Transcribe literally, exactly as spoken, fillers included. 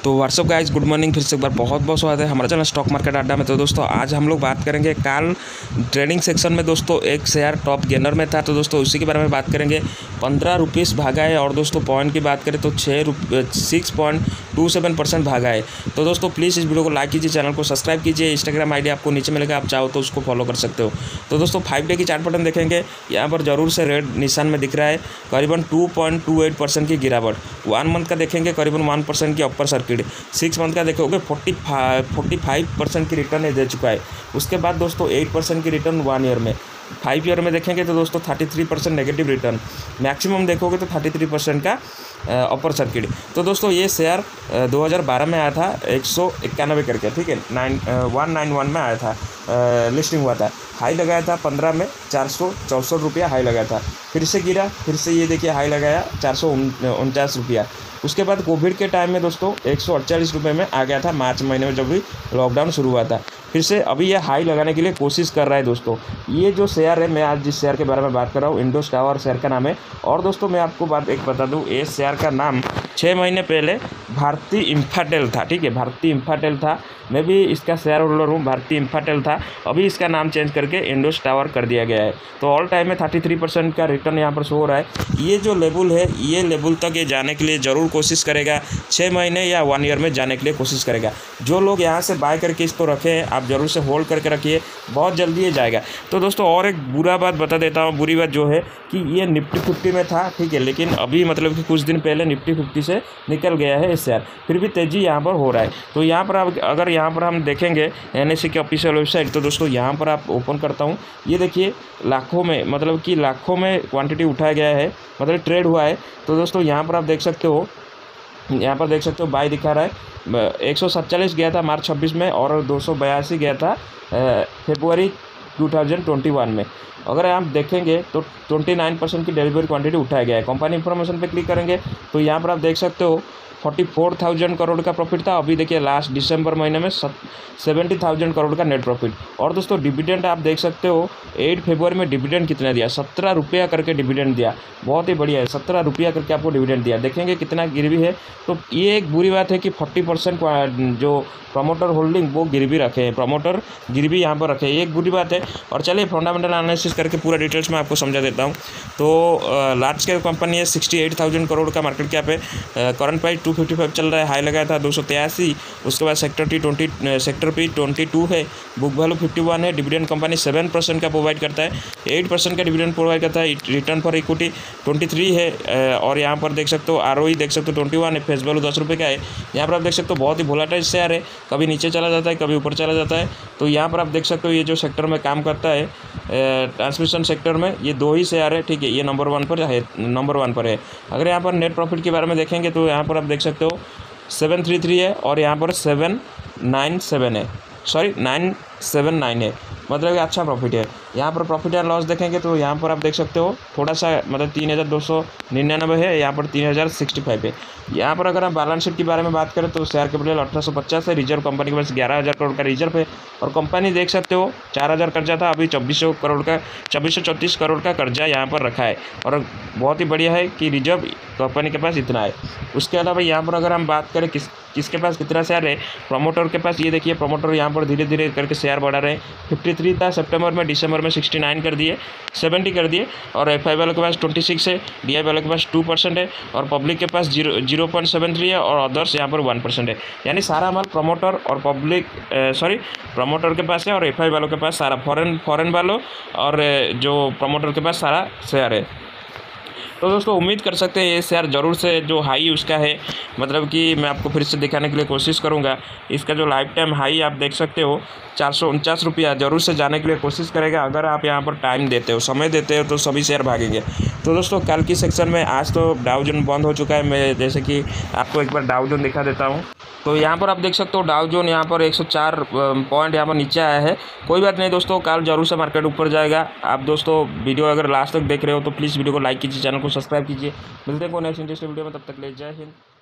तो WhatsApp guys, good morning. फिर से एक बार बहुत बहुत स्वागत है हमारा चैनल स्टॉक मार्केट अड्डा में। तो दोस्तों आज हम लोग बात करेंगे कल ट्रेडिंग सेक्शन में दोस्तों एक शेयर टॉप गेनर में था, तो दोस्तों उसी के बारे में बात करेंगे। पंद्रह रुपीज़ भागा है और दोस्तों पॉइंट की बात करें तो छः रुपये six point two seven percent भागा है। तो दोस्तों प्लीज़ इस वीडियो को लाइक कीजिए, चैनल को सब्सक्राइब कीजिए। इंस्टाग्राम आई डी आपको नीचे मिलेगा, आप चाहो तो उसको फॉलो कर सकते हो। तो दोस्तों फाइव डे की चार्ट पैटर्न देखेंगे, यहाँ पर जरूर से रेड निशान में दिख रहा है, करीबन two point two eight percent की गिरावट। वन मंथ का देखेंगे करीबन वन परसेंट की अपर सर्किट। सिक्स मंथ का देखोगे forty five forty five percent की रिटर्न दे चुका है। उसके बाद दोस्तों एट परसेंट की रिटर्न वन ईयर में। फाइव ईयर में देखेंगे तो दोस्तों thirty three percent negative return. Maximum देखोगे तो थर्टी थ्री परसेंट का अपर सर्किट। तो दोस्तों ये शेयर दो हज़ार बारह में आया था एक सौ इक्यानवे करके, ठीक है, नाइन वन नाइन वन में आया था, लिस्टिंग हुआ था। हाई लगाया था पंद्रह में चार सौ चौंसठ रुपया हाई लगाया था, फिर से गिरा, फिर से ये देखिए हाई लगाया चार सौ उनचास रुपया। उसके बाद कोविड के टाइम में दोस्तों एक सौ अड़तालीस रुपये में आ गया था, मार्च महीने में जब भी लॉकडाउन शुरू हुआ था। फिर से अभी ये हाई लगाने के लिए कोशिश कर रहा है दोस्तों। ये जो शेयर है, मैं आज जिस शेयर के बारे में बात कर रहा हूँ, इंडोस टावर शेयर का नाम है। और दोस्तों मैं आपको बात एक बता दूँ, ये शेयर का नाम छः महीने पहले भारती इंफ्राटेल था, ठीक है, भारती इंफ्राटेल था। मैं भी इसका शेयर होल्डर हूँ, भारती इंफ्राटेल था। अभी इसका नाम चेंज करके इंडोस टावर कर दिया गया है। तो ऑल टाइम में थर्टी थ्री परसेंट का रिटर्न यहाँ पर शो हो रहा है। ये जो लेवल है, ये लेवल तक ये जाने के लिए ज़रूर कोशिश करेगा, छः महीने या वन ईयर में जाने के लिए कोशिश करेगा। जो लोग यहाँ से बाय करके इसको रखे हैं, आप ज़रूर से होल्ड करके रखिए, बहुत जल्दी ये जाएगा। तो दोस्तों और एक बुरा बात बता देता हूँ, बुरी बात जो है कि ये निफ्टी फिफ्टी में था, ठीक है, लेकिन अभी मतलब कि कुछ दिन पहले निफ्टी फिफ्टी से निकल गया है इस शेयर, फिर भी तेज़ी यहाँ पर हो रहा है। तो यहाँ पर आप अगर यहाँ पर हम देखेंगे एन एस ई की ऑफिशियल वेबसाइट, तो दोस्तों यहाँ पर आप ओपन करता हूँ, ये देखिए लाखों में, मतलब कि लाखों में क्वांटिटी उठाया गया है, मतलब ट्रेड हुआ है। तो दोस्तों यहाँ पर आप देख सकते हो, यहाँ पर देख सकते हो बाई दिखा रहा है, एक सौ सत्तालीस गया था मार्च छब्बीस में और दो सौ बयासी गया था फरवरी टू थाउजेंड ट्वेंटी वन में। अगर आप देखेंगे तो उनतीस परसेंट की डिलीवरी क्वांटिटी उठाया गया है। कंपनी इन्फॉर्मेशन पे क्लिक करेंगे तो यहाँ पर आप देख सकते हो फोर्टी फोर थाउजेंड करोड़ का प्रॉफिट था। अभी देखिए लास्ट दिसंबर महीने में सेवेंटी थाउजेंड करोड़ का नेट प्रॉफिट। और दोस्तों डिविडेंड आप देख सकते हो, एट फरवरी में डिविडेंड कितना दिया, सत्रह रुपया करके डिविडेंड दिया, बहुत ही बढ़िया है, सत्रह रुपया करके आपको डिविडेंड दिया। देखेंगे कितना गिरवी है। तो ये एक बुरी बात है कि फोर्टी परसेंट जो प्रमोटर होल्डिंग वो गिरवी रखे हैं, प्रमोटर गिरवी यहाँ पर रखे हैं, ये एक बुरी बात है। और चलिए फंडामेंटल एनालिसिस करके पूरा डिटेल्स में आपको समझा देता हूँ। तो लार्ज स्केल कंपनी है, सिक्सटी एट थाउजेंड करोड़ का मार्केट कैप है, current price two fifty five चल रहा है, हाई लगाया था दो सौ तिरासी। उसके बाद sector T twenty sector P twenty two है, बुक वैल्यू फिफ्टी वन है। डिविडेंड कंपनी सेवन परसेंट का प्रोवाइड करता है, एट परसेंट का डिविडेंड प्रोवाइड करता है। Return for equity twenty three है और यहाँ पर देख सकते हो आर ओ ई देख सकते हो ट्वेंटी वन है, फेस वैल्यू दस रुपये का है। यहाँ पर आप देख सकते हो बहुत ही वोलेटाइल शेयर है, कभी नीचे चला जाता है, कभी ऊपर चला जाता है। तो यहाँ पर आप देख सकते हो ये जो सेक्टर में काम करता है, ट्रांसमिशन सेक्टर में, ये दो ही शेयर है, ठीक है, ये नंबर वन पर है, नंबर वन पर है। अगर यहाँ पर नेट प्रॉफिट के बारे में देखेंगे तो यहाँ पर आप देख सकते हो सेवन थ्री थ्री है और यहाँ पर सेवन नाइन सेवन है, सॉरी नाइन सेवन नाइन है, मतलब कि अच्छा प्रॉफिट है। यहाँ पर प्रॉफिट एंड लॉस देखेंगे तो यहाँ पर आप देख सकते हो थोड़ा सा, मतलब तीन हज़ार दो सौ निन्यानवे है, यहाँ पर तीन हज़ार सिक्सटी फाइव है। यहाँ पर अगर हम बैलेंस शीट के बारे में बात करें तो शेयर कैपिटल अठारह सौ पचास है, रिजर्व कंपनी के पास ग्यारह हज़ार करोड़ का रिजर्व है। और कंपनी देख सकते हो चार हज़ार कर्जा था, अभी चौबीस सौ करोड़ का चौबीस सौ चौंतीस करोड़ का कर्जा यहाँ पर रखा है। और बहुत ही बढ़िया है कि रिजर्व कंपनी के पास इतना है। उसके अलावा यहाँ पर अगर हम बात करें किस किसके पास कितना शेयर है, प्रमोटर के पास, ये देखिए प्रमोटर यहाँ पर धीरे धीरे करके शेयर बढ़ा रहे हैं। फिफ्टी थ्री था सितंबर में, दिसंबर में सिक्सटी नाइन कर दिए, सेवेंटी कर दिए। और एफ आई वालों के पास ट्वेंटी सिक्स है, डी आई वालों के पास टू परसेंट है और पब्लिक के पास zero zero point seven three है और अदर्स यहाँ पर वन परसेंट है। यानी सारा माल प्रमोटर और पब्लिक सॉरी प्रमोटर के पास है और एफ आई वालों के पास सारा, फॉरेन फॉरेन वालों और जो प्रमोटर के पास सारा शेयर है। तो दोस्तों उम्मीद कर सकते हैं ये शेयर ज़रूर से जो हाई उसका है, मतलब कि मैं आपको फिर से दिखाने के लिए कोशिश करूंगा। इसका जो लाइफ टाइम हाई आप देख सकते हो चार सौ उनचास रुपया, ज़रूर से जाने के लिए कोशिश करेगा। अगर आप यहाँ पर टाइम देते हो, समय देते हो, तो सभी शेयर भागेंगे। तो दोस्तों कल की सेक्शन में, आज तो डाउ जोन बंद हो चुका है, मैं जैसे कि आपको एक बार डाउ जोन दिखा देता हूँ। तो यहाँ पर आप देख सकते हो डाउ जोन यहाँ पर एक सौ चार पॉइंट यहाँ पर नीचे आया है। कोई बात नहीं दोस्तों, कल जरूर से मार्केट ऊपर जाएगा। आप दोस्तों वीडियो अगर लास्ट तक देख रहे हो तो प्लीज़ वीडियो को लाइक कीजिए, चैनल को सब्सक्राइब कीजिए। मिलते हैं को नेक्स्ट इंटरेस्टिंग वीडियो में, तब तक ले जय हिंद।